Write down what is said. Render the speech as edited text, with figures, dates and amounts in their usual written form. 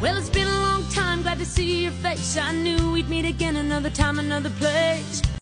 Well, it's been a long time, glad to see your face. I knew we'd meet again another time, another place.